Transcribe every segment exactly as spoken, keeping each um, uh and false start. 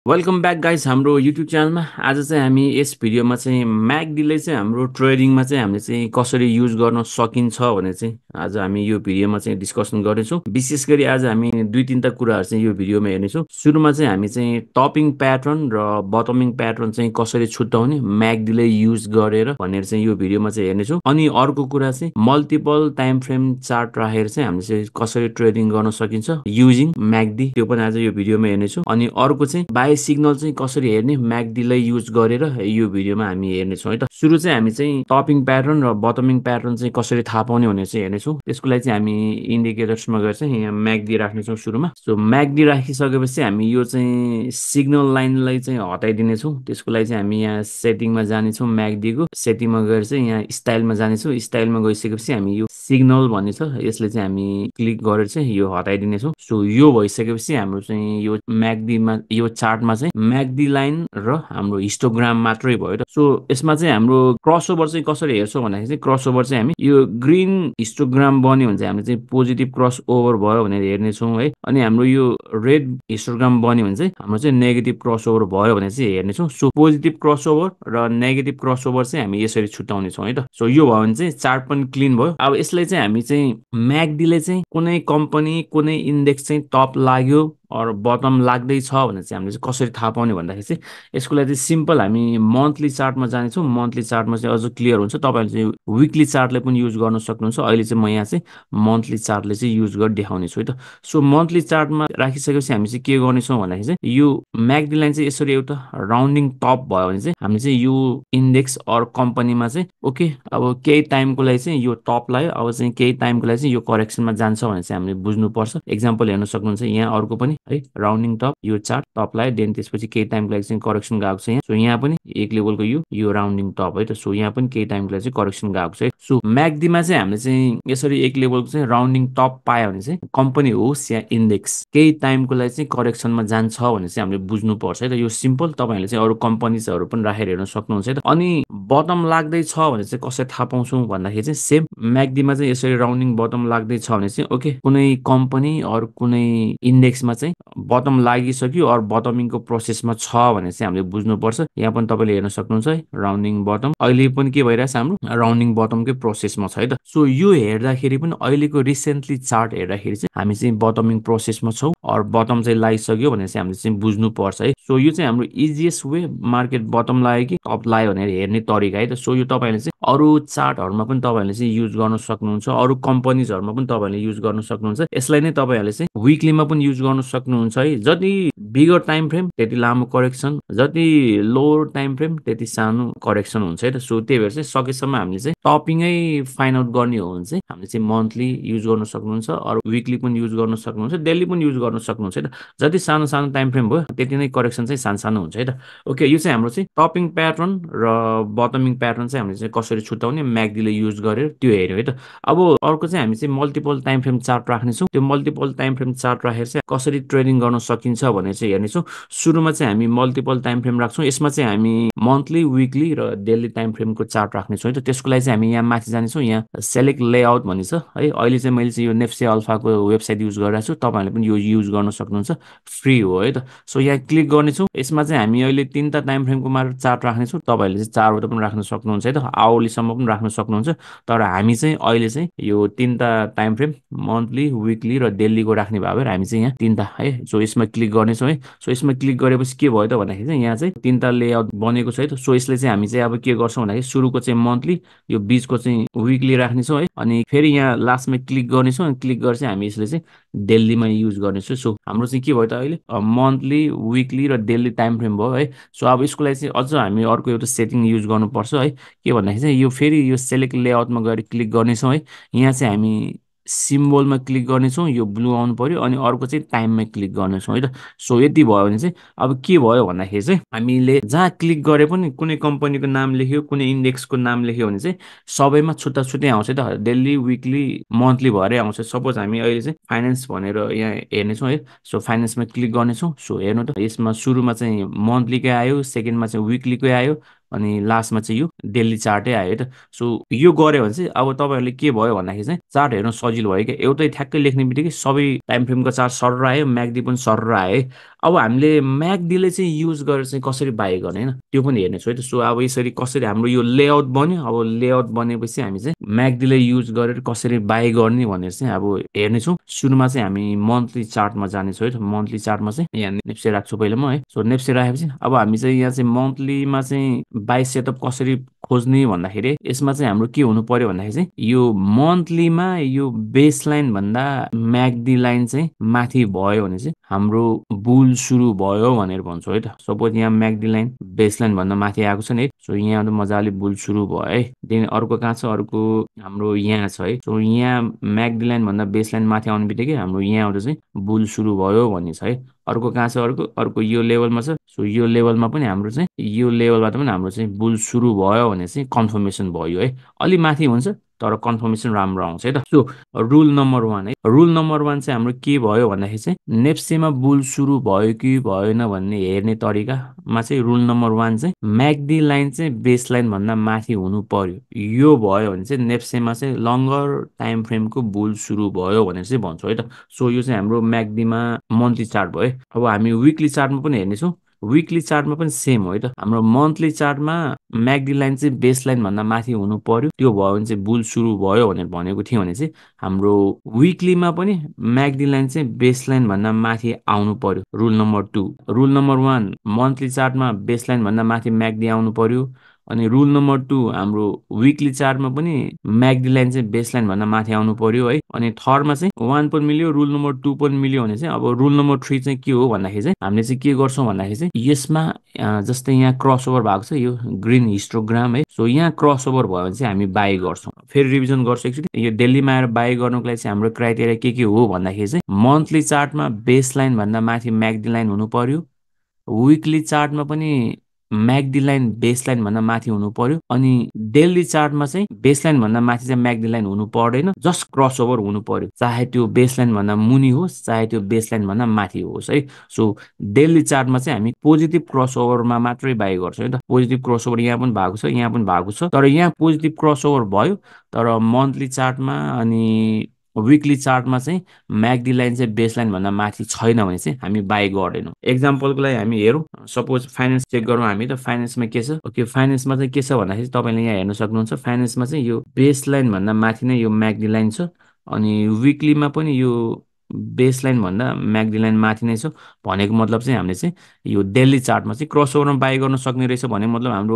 Welcome back guys हाम्रो YouTube च्यानलमा। आज चाहिँ हामी यस भिडियोमा चाहिँ म्याकडीले चाहिँ हाम्रो ट्रेडिङमा चाहिँ हामीले चाहिँ कसरी युज गर्न सकिन्छ भने चाहिँ आज हामी यो भिडियोमा चाहिँ डिस्कसन गर्नेछौँ। विशेष गरी आज हामी दुई तिनवटा कुराहरू चाहिँ यो भिडियोमा हेर्नेछौँ। सुरुमा चाहिँ हामी चाहिँ टपिङ प्याटर्न र बटमिङ प्याटर्न चाहिँ कसरी छुट्याउने म्याकडीले युज गरेर भनेर चाहिँ यो भिडियोमा चाहिँ हेर्नेछौँ। अनि अर्को कुरा चाहिँ मल्टिपल टाइम फ्रेम चार्ट राखेर चाहिँ हामीले चाहिँ कसरी ट्रेडिङ गर्न सकिन्छ युजिङ म्याकडी, त्यो पनि आज यो भिडियोमा हेर्नेछौँ। अनि अर्को चाहिँ बाई सिग्नल चाहिँ कसरी हेर्ने म्याकडीलाई युज गरेर यो भिडियोमा हामी हेर्नेछौँ है त। सुरु चाहिँ हामी चाहिँ टपिङ प्याटर्न र बटमिङ प्याटर्न चाहिँ कसरी थाहा पाउने भनेर चाहिँ हेर्नेछौँ। त्यसको लागि चाहिँ हामी इन्डिकेटर्समा गएर चाहिँ यहाँ म्याकडी राख्नेछौँ सुरुमा। सो म्याकडी राखिसकेपछि हामी यो चाहिँ सिग्नल लाइनलाई चाहिँ हटाइदिनेछौँ। त्यसको लागि चाहिँ हामी यहाँ सेटिङमा जानेछौँ, म्याकडीको सेटिङमा गएर चाहिँ यहाँ स्टाइलमा जानेछौँ। स्टाइलमा गइसकेपछि हामी यो सिग्नल भन्ने छ यसले चाहिँ हामी क्लिक गरेर चाहिँ यो हटाइदिनेछौँ। सो यो भइसकेपछि हाम्रो चाहिँ यो म्याकडीमा यो चार्टमा चाहिँ म्याकडी लाइन र हाम्रो हिस्टोग्राम मात्रै भयो त। सो यसमा चाहिँ हाम्रो क्रसओभर चाहिँ कसरी हेर्छौँ भन्दाखेरि चाहिँ क्रसओभर चाहिँ हामी यो ग्रिन हिस्टोग्राम बन्यो भने चाहिँ हामीले चाहिँ पोजिटिभ क्रसओभर भयो भनेर हेर्नेछौँ है। अनि हाम्रो यो रेड हिस्टोग्राम बन्यो भने चाहिँ हाम्रो चाहिँ नेगेटिभ क्रसओभर भयो भनेर चाहिँ हेर्नेछौँ। सो पोजिटिभ क्रसओभर र नेगेटिभ क्रसओभर चाहिँ हामी यसरी छुट्याउनेछौँ है त। सो यो भयो भने चाहिँ चार्ट पनि क्लिन भयो। अब यसलाई चाहिँ हामी चाहिँ म्याकडीले चाहिँ कुनै कम्पनी कुनै इन्डेक्स चाहिँ टप लाग्यो अर बटम लाग्दैछ भने चाहिँ हामीले चाहिँ कसरी थाहा पाउने भन्दाखेरि चाहिँ यसको लागि चाहिँ सिम्पल हामी मन्थली चार्टमा जानेछौँ। मन्थली चार्टमा चाहिँ अझ क्लियर हुन्छ। तपाईँहरूले चाहिँ विकली चार्टले पनि युज गर्न सक्नुहुन्छ। अहिले चाहिँ म यहाँ चाहिँ मन्थली चार्टले चाहिँ युज गरेर देखाउने छु है त। सो मन्थली चार्टमा राखिसकेपछि हामी चाहिँ के गर्नेछौँ भन्दाखेरि चाहिँ यो म्याकडी लाइन चाहिँ यसरी एउटा राउन्डिङ टप भयो भने चाहिँ हामीले चाहिँ यो इन्डेक्स अर कम्पनीमा चाहिँ ओके अब केही टाइमको लागि चाहिँ यो टप लाग्यो, अब चाहिँ केही टाइमको लागि चाहिँ यो करेक्सनमा जान्छ भने चाहिँ हामीले बुझ्नुपर्छ। एक्जाम्पल हेर्न सक्नुहुन्छ यहाँ अर्को पनि है राउन्डिङ टप, यो चार्ट टप लाग्यो देन त्यसपछि केही टाइमको लागि चाहिँ करेक्सन गएको छ यहाँ। सो यहाँ पनि एक लेभलको यो यो राउन्डिङ टप है त। सो यहाँ पनि केही टाइमको लागि चाहिँ करेक्सन गएको छ है। सो म्याकडीमा चाहिँ हामीले चाहिँ यसरी एक लेभलको चाहिँ राउन्डिङ टप पायो भने चाहिँ कम्पनी होस् या इन्डेक्स केही टाइमको लागि चाहिँ करेक्सनमा जान्छ भने चाहिँ हामीले बुझ्नुपर्छ है त। यो सिम्पल, तपाईँहरूले चाहिँ अरू कम्पनीजहरू पनि राखेर हेर्न सक्नुहुन्छ है त। अनि बटम लाग्दैछ भने चाहिँ कसरी थाहा पाउँछौँ भन्दाखेरि चाहिँ सेम म्याकडीमा चाहिँ यसरी राउन्डिङ बटम लाग्दैछ भने चाहिँ ओके कुनै कम्पनी अरू कुनै इन्डेक्समा चाहिँ बटम लागिसक्यो अरू बटमिङको प्रोसेसमा छ भने चाहिँ हामीले बुझ्नुपर्छ। यहाँ पनि तपाईँले हेर्न सक्नुहुन्छ है राउन्डिङ बटम अहिले पनि के भइरहेछ हाम्रो राउन्डिङ बटमकै प्रोसेसमा छ है त। सो यो हेर्दाखेरि पनि अहिलेको रिसेन्टली चार्ट हेर्दाखेरि चाहिँ हामी चाहिँ बटमिङ प्रोसेसमा छौँ अरू बटम चाहिँ लागिसक्यो भने चाहिँ हामीले चाहिँ बुझ्नुपर्छ है। सो यो चाहिँ हाम्रो इजिएस्ट वे मार्केट बटम लाग्यो कि टप लाग्यो भनेर हेर्ने तरिका है त। सो यो तपाईँहरूले चाहिँ अरू चार्टहरूमा पनि तपाईँहरूले चाहिँ युज गर्न सक्नुहुन्छ, अरू कम्पनीजहरूमा पनि तपाईँहरूले युज गर्न सक्नुहुन्छ। यसलाई नै तपाईँहरूले चाहिँ विकलीमा पनि युज गर्न सक्नुहुन्छ है। जति बिगर टाइम फ्रेम त्यति लामो करेक्सन, जति लोवर टाइम फ्रेम त्यति सानो करेक्सन हुन्छ है त। सो त्यही भएर चाहिँ सकेसम्म हामीले चाहिँ टपिङै फाइन्ड आउट गर्ने हो भने चाहिँ हामीले चाहिँ मन्थली युज गर्न सक्नुहुन्छ, अरू विकली पनि युज गर्न सक्नुहुन्छ, डेली पनि युज गर्न सक्नुहुन्छ है त। जति सानो सानो टाइम फ्रेम भयो त्यति नै करेक्सन चाहिँ सानो सानो हुन्छ है त। ओके, यो चाहिँ हाम्रो चाहिँ टपिङ प्याटर्न र बटमिङ प्याटर्न चाहिँ हामीले चाहिँ कसरी छुट्याउने म्याकडीले युज गरेर त्यो हेऱ्यौँ है त। अब अर्को चाहिँ हामी चाहिँ मल्टिपल टाइम फ्रेम चार्ट राख्नेछौँ। त्यो मल्टिपल टाइम फ्रेम चार्ट राखेर चाहिँ कसरी ट्रेडिङ गर्न सकिन्छ भनेर चाहिँ हेर्नेछौँ। सुरुमा चाहिँ हामी मल्टिपल टाइम फ्रेम राख्छौँ। यसमा चाहिँ हामी मन्थली विकली र डेली टाइम फ्रेमको चार्ट राख्नेछौँ है त। त्यसको लागि चाहिँ हामी यहाँ माथि जानेछौँ, यहाँ सेलेक्ट लेआउट भन्ने छ है। अहिले चाहिँ मैले चाहिँ यो नेप्से अल्फाको वेबसाइट युज गरिरहेको छु, तपाईँहरूले पनि यो युज गर्न सक्नुहुन्छ, फ्री हो है त। सो यहाँ क्लिक गर्नेछौँ। यसमा चाहिँ हामी अहिले तिनवटा टाइम फ्रेमको मात्र चार्ट राख्नेछौँ। तपाईँहरूले चाहिँ चारवटा पनि राख्न सक्नुहुन्छ है त, आवलीसम्म पनि राख्न सक्नुहुन्छ। तर हामी चाहिँ अहिले चाहिँ यो तिनवटा टाइम फ्रेम मन्थली विकली र डेलीको राख्ने भयो भएर हामी चाहिँ यहाँ तिनवटा है। सो यसमा क्लिक गर्नेछौँ है। सो यसमा क्लिक गरेपछि के भयो त भन्दाखेरि चाहिँ यहाँ चाहिँ तिनवटा लेआउट बनेको छ है त। सो यसले चाहिँ हामी चाहिँ अब के गर्छौँ भन्दाखेरि सुरुको चाहिँ मन्थली, यो बिचको चाहिँ विकली राख्नेछौँ है। अनि फेरि यहाँ लास्टमा क्लिक गर्नेछौँ अनि क्लिक गरेर चाहिँ हामी यसले चाहिँ डेलीमा युज गर्नेछौँ। सो हाम्रो चाहिँ के भयो त अहिले मन्थली विकली र डेली टाइम फ्रेम भयो है। सो अब यसको लागि चाहिँ अझ हामी अर्को एउटा सेटिङ युज गर्नुपर्छ है। के भन्दाखेरि चाहिँ यो फेरि यो सेलेक्ट लेआउटमा गएर क्लिक गर्नेछौँ है। यहाँ चाहिँ हामी सिम्बोलमा क्लिक गर्नेछौँ, यो ब्लू आउनु पर्यो, अनि अर्को चाहिँ टाइममा क्लिक गर्नेछौँ है त। सो यति भयो भने चाहिँ अब के भयो भन्दाखेरि चाहिँ हामीले जहाँ क्लिक गरे पनि कुनै कम्पनीको नाम लेख्यो, कुनै इन्डेक्सको नाम लेख्यो भने चाहिँ सबैमा छुट्टा छुट्टै आउँछ है त, डेली विकली मन्थली भएरै आउँछ। सपोज हामी अहिले चाहिँ फाइनेन्स भनेर यहाँ हेर्नेछौँ है। सो फाइनेन्समा क्लिक गर्नेछौँ। सो हेर्नु त यसमा सुरुमा चाहिँ मन्थलीकै आयो, सेकेन्डमा चाहिँ विकलीकै आयो, अनि लास्टमा चाहिँ यो डेली चार्टै आयो है त। सो यो गऱ्यो भने चाहिँ अब तपाईँहरूले के भयो भन्दाखेरि चाहिँ चार्ट हेर्न सजिलो भयो क्या। एउटै ठ्याक्कै लेख्ने बित्तिकै सबै टाइम फ्रेमको चार्ट सरर आयो, म्याकडी पनि सरर आयो है। अब हामीले म्याकडीले चाहिँ युज गरेर चाहिँ कसरी बाई गर्ने हैन त्यो पनि हेर्नेछौँ है त। सो अब यसरी कसरी हाम्रो यो लेआउट बन्यो। अब लेआउट बनेपछि हामी चाहिँ म्याकडीले युज गरेर कसरी बाई गर्ने भनेर चाहिँ अब हेर्नेछौँ। सुरुमा चाहिँ हामी मन्थली चार्टमा जानेछौँ है त। मन्थली चार्टमा चाहिँ यहाँ नेप्से राख्छु पहिला म है। सो नेप्से राखेपछि अब हामी चाहिँ यहाँ चाहिँ मन्थलीमा चाहिँ बाई सेटअप कसरी खोज्ने भन्दाखेरि यसमा चाहिँ हाम्रो के हुनु पर्यो भन्दाखेरि चाहिँ यो मन्थलीमा यो बेसलाइन भन्दा म्याकडी लाइन चाहिँ माथि भयो भने चाहिँ हाम्रो बुल सुरु भयो भनेर भन्छौँ है त। सपोज यहाँ म्याकडी लाइन बेसलाइन भन्दा माथि आएको छ नि है। सो यहाँ त मजाले बुल सुरु भयो है। देन अर्को कहाँ छ, अर्को हाम्रो यहाँ छ है। सो यहाँ म्याकडी लाइन भन्दा बेसलाइन माथि आउने बित्तिकै हाम्रो यहाँबाट चाहिँ बुल सुरु भयो भन्ने छ है। अर्को कहाँ छ, अर्को अर्को यो लेभलमा छ। सो यो लेभलमा पनि हाम्रो चाहिँ यो लेभलबाट पनि हाम्रो चाहिँ बुल सुरु भयो भने चाहिँ कन्फर्मेसन भयो है। अलि माथि हुन्छ तर कन्फर्मेसन राम्रो आउँछ है त। सो रुल नम्बर वान है। रुल नम्बर वान चाहिँ हाम्रो के भयो भन्दाखेरि चाहिँ नेप्सेमा बुल सुरु भयो कि भएन भन्ने हेर्ने तरिकामा चाहिँ रुल नम्बर वान चाहिँ म्याकडी लाइन चाहिँ बेस लाइन भन्दा माथि हुनु पर्यो। यो भयो भने चाहिँ नेप्सेमा चाहिँ लङ्गर टाइम फ्रेमको बुल सुरु भयो भनेर चाहिँ भन्छौँ है त। सो यो चाहिँ हाम्रो म्याकडीमा मन्थली चार्ट भयो है। अब हामी विकली चार्टमा पनि हेर्नेछौँ। विकली चार्टमा पनि सेम हो है त। हाम्रो मन्थली चार्टमा म्याकडी लाइन चाहिँ बेस लाइन भन्दा माथि हुनु पर्यो। त्यो भयो भने चाहिँ बुल सुरु भयो भनेर भनेको थियो भने चाहिँ हाम्रो विकलीमा पनि म्याकडी लाइन चाहिँ बेस लाइन भन्दा माथि आउनु पर्यो। Rule number two. Rule number one monthly चार्टमा बेस लाइन भन्दा माथि म्याकडी आउनु पर्यो। अनि रुल नम्बर टू हाम्रो विकली चार्टमा पनि म्याकडी लाइन चाहिँ बेस लाइन भन्दा माथि आउनु पर्यो है। अनि थर्डमा चाहिँ वान पनि मिल्यो, रुल नम्बर टू पनि मिल्यो भने चाहिँ अब रुल नम्बर थ्री चाहिँ के हो भन्दाखेरि चाहिँ हामीले चाहिँ के गर्छौँ भन्दाखेरि चाहिँ यसमा जस्तै यहाँ क्रस ओभर भएको छ यो ग्रिन हिस्टोग्राम है। सो यहाँ क्रस ओभर भयो भने चाहिँ हामी बाई गर्छौँ। फेरि रिभिजन गर्छु एकचोटि। यो दिल्लीमा आएर बाई गर्नुको लागि चाहिँ हाम्रो क्राइटेरिया के के हो भन्दाखेरि चाहिँ मन्थली चार्टमा बेस लाइन भन्दा माथि म्याकडी लाइन हुनु पर्यो। विकली चार्टमा पनि म्याकडी लाइन बेस लाइन भन्दा माथि हुनु पर्यो। अनि डेली चार्टमा चाहिँ बेस लाइन भन्दा माथि चाहिँ म्याकडी लाइन हुनु पर्दैन, जस्ट क्रस ओभर हुनु पर्यो। चाहे त्यो बेस लाइन भन्दा मुनि होस् चाहे त्यो बेस लाइन भन्दा माथि होस् है। सो डेली चार्टमा चाहिँ हामी पोजिटिभ क्रस ओभरमा मात्रै बाई गर्छौँ है त। पोजिटिभ क्रस ओभर यहाँ पनि भएको छ, यहाँ पनि भएको छ, तर यहाँ पोजिटिभ क्रस ओभर भयो। तर मन्थली चार्टमा अनि विकली चार्टमा चाहिँ म्याकडी लाइन चाहिँ बेस लाइन भन्दा माथि छैन भने चाहिँ हामी बाई गर्दैनौँ। एक्जाम्पलको लागि हामी हेरौँ। सपोज फाइनेन्स चेक गरौँ हामी त। फाइनेन्समा के छ, ओके फाइनेन्समा चाहिँ के छ भन्दाखेरि तपाईँले यहाँ हेर्न सक्नुहुन्छ। फाइनेन्समा चाहिँ यो बेस लाइन भन्दा माथि नै यो म्याकडी लाइन छ। अनि विकलीमा पनि यो बेस लाइन भन्दा म्याकडी लाइन माथि नै छ। भनेको मतलब चाहिँ हामीले चाहिँ यो डेली चार्टमा चाहिँ क्रस ओभरमा बाई गर्न सक्ने रहेछ भनेको मतलब हाम्रो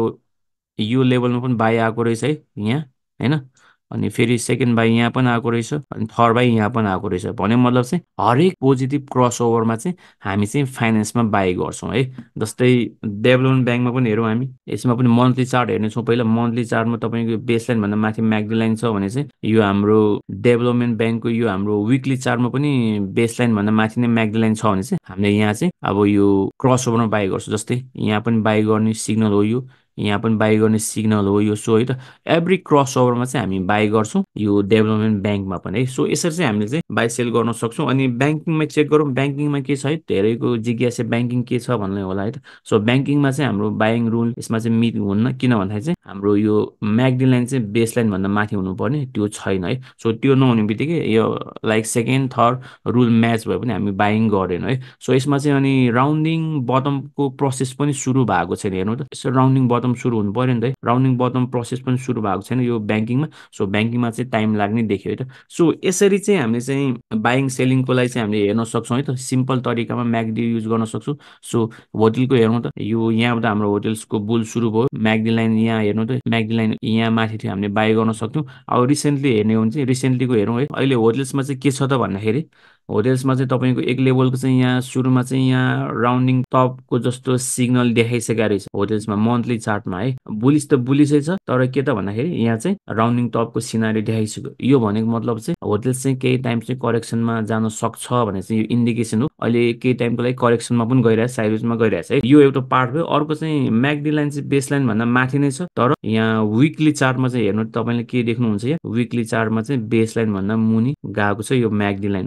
यो लेभलमा पनि बाई आएको रहेछ है यहाँ होइन। अनि फेरि सेकेन्ड बाई यहाँ पनि आएको रहेछ, अनि थर्ड बाई यहाँ पनि आएको रहेछ। भन्ने मतलब चाहिँ हरेक पोजिटिभ क्रस ओभरमा चाहिँ हामी चाहिँ फाइनेन्समा बाई गर्छौँ है। जस्तै डेभलपमेन्ट ब्याङ्कमा पनि हेरौँ हामी। यसमा पनि मन्थली चार्ट हेर्नेछौँ पहिला। मन्थली चार्टमा तपाईँको बेस लाइन भन्दा माथि म्याकडी लाइन छ भने चाहिँ यो हाम्रो डेभलपमेन्ट ब्याङ्कको यो हाम्रो विकली चार्टमा पनि बेस लाइन भन्दा माथि नै म्याकडी लाइन छ भने चाहिँ हामीले यहाँ चाहिँ अब यो क्रस ओभरमा बाई गर्छौँ। जस्तै यहाँ पनि बाई गर्ने सिग्नल हो यो, यहाँ पनि बाई गर्ने सिग्नल हो यो। सो है त एभ्री क्रस ओभरमा चाहिँ हामी बाई गर्छौँ यो डेभलपमेन्ट ब्याङ्कमा पनि है। सो यसरी चाहिँ हामीले चाहिँ बाई सेल गर्न सक्छौँ। अनि ब्याङ्किङमा चेक गरौँ। ब्याङ्किङमा के छ है, धेरैको जिज्ञासा ब्याङ्किङ के छ भन्ने होला है त। सो ब्याङ्किङमा चाहिँ हाम्रो बाइङ रुल यसमा चाहिँ मिट हुन्न। किन भन्दाखेरि चाहिँ हाम्रो यो म्याकडी लाइन चाहिँ बेस लाइन भन्दा माथि हुनुपर्ने त्यो छैन है। सो त्यो नहुने बित्तिकै यो like second third rule match भए पनि हामी बाइङ गर्दैनौँ है। सो यसमा चाहिँ अनि राउन्डिङ बटमको प्रोसेस पनि सुरु भएको छैन। हेर्नु त यसो राउन्डिङ बटम सुरु हुनु पर्यो नि त है। राउन्डिङ बटम प्रोसेस पनि सुरु भएको छैन यो ब्याङ्किङमा। सो ब्याङ्किङमा चाहिँ टाइम लाग्ने देखियो है त। सो यसरी चाहिँ हामीले चाहिँ बाइङ सेलिङको लागि चाहिँ हामीले हेर्न सक्छौँ है त। सिम्पल तरिकामा म्याकडी युज गर्न सक्छौँ। सो होटेलको हेर्नु त यो यहाँबाट हाम्रो होटेल्सको बुल सुरु भयो। म्याकडी लाइन यहाँ हेर्नु त म्याकडी लाइन यहाँ माथि थियो, हामीले बाई गर्न सक्थ्यौँ। अब रिसेन्टली हेर्ने हो भने चाहिँ रिसेन्टलीको हेरौँ है। अहिले होटेल्समा चाहिँ के छ त भन्दाखेरि होटेल्समा चाहिँ तपाईँको एक लेभलको चाहिँ यहाँ सुरुमा चाहिँ यहाँ राउन्डिङ टपको जस्तो सिग्नल देखाइसकेको रहेछ होटेल्समा मन्थली चार्टमा है। बुलिस त बुलिसै छ, तर के त भन्दाखेरि यहाँ चाहिँ राउन्डिङ टपको सिनारी देखाइसक्यो। यो भनेको मतलब चाहिँ होटेल्स चाहिँ केही टाइम चाहिँ करेक्सनमा जान सक्छ भने चाहिँ यो इन्डिकेसन हो। अहिले केही टाइमको लागि करेक्सनमा पनि गइरहेछ, साइडवेजमा गइरहेछ है। यो एउटा पार्ट भयो। अर्को चाहिँ म्याकडी लाइन चाहिँ बेस लाइन भन्दा माथि नै छ, तर यहाँ विकली चार्टमा चाहिँ हेर्नु तपाईँले के देख्नुहुन्छ, यहाँ विकली चार्टमा चाहिँ बेस लाइन भन्दा मुनि गएको छ यो म्याकडी लाइन। भनेको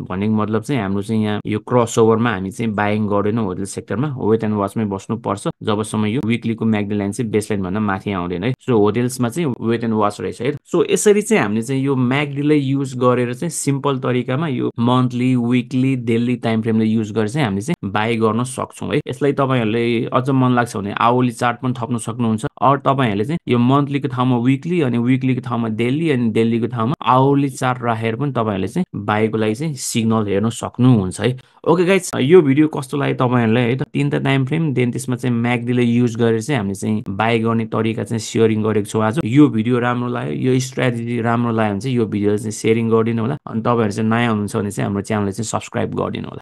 मतलब चाहिँ हाम्रो चाहिँ यहाँ यो क्रस ओभरमा हामी चाहिँ बाइङ गर्दैनौँ होटल सेक्टरमा, वेट एन्ड वाचमै बस्नुपर्छ जबसम्म यो विकलीको म्याकडी लाइन चाहिँ बेसलाइन भन्दा माथि आउँदैन है। सो होटेल्समा चाहिँ वेट एन्ड वाच रहेछ है। सो यसरी चाहिँ हामीले चाहिँ यो म्याकडीलाई युज गरेर चाहिँ सिम्पल तरिकामा यो मन्थली, विकली, डेली टाइम फ्रेमले युज गरेर चाहिँ हामीले चाहिँ बाई गर्न सक्छौँ है। यसलाई तपाईँहरूले अझ मन लाग्छ भने आवली चार्ट पनि थप्न सक्नुहुन्छ, अरू तपाईँहरूले चाहिँ यो मन्थलीको ठाउँमा विकली अनि विकलीको ठाउँमा डेली अनि डेलीको ठाउँमा आवली चार्ट राखेर पनि तपाईँहरूले चाहिँ बाईको लागि चाहिँ सिग्नल हेर्न सक्नुहुन्छ है। ओके गाइज, यो भिडियो कस्तो लाग्यो तपाईँहरूलाई है त? तिनवटा टाइम फ्रेम देन त्यसमा चाहिँ म्याकडीलाई युज गरेर चाहिँ हामीले चाहिँ बाई गर्ने तरिका चाहिँ सेयरिङ गरेको छौँ आज। यो भिडियो राम्रो लाग्यो, यो स्ट्राटेजी राम्रो लाग्यो भने चाहिँ यो भिडियो चाहिँ सेयरिङ गरिदिनु होला। अनि तपाईँहरू चाहिँ नयाँ हुनुहुन्छ भने चाहिँ हाम्रो च्यानललाई चाहिँ सब्सक्राइब गरिदिनु होला।